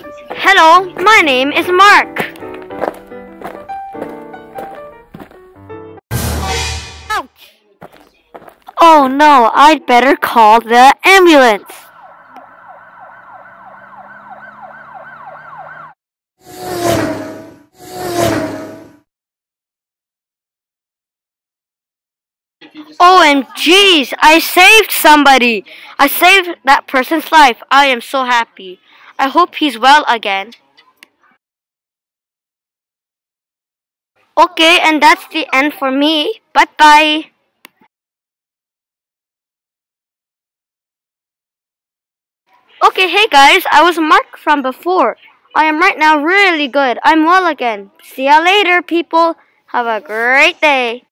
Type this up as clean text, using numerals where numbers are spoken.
Hello, my name is Mark. Ouch! Oh no, I'd better call the ambulance. OMGs, I saved somebody. I saved that person's life. I am so happy. I hope he's well again. Okay, and that's the end for me. Bye bye. Okay, hey guys, I was Mark from before. I am right now really good. I'm well again. See ya later, people. Have a great day.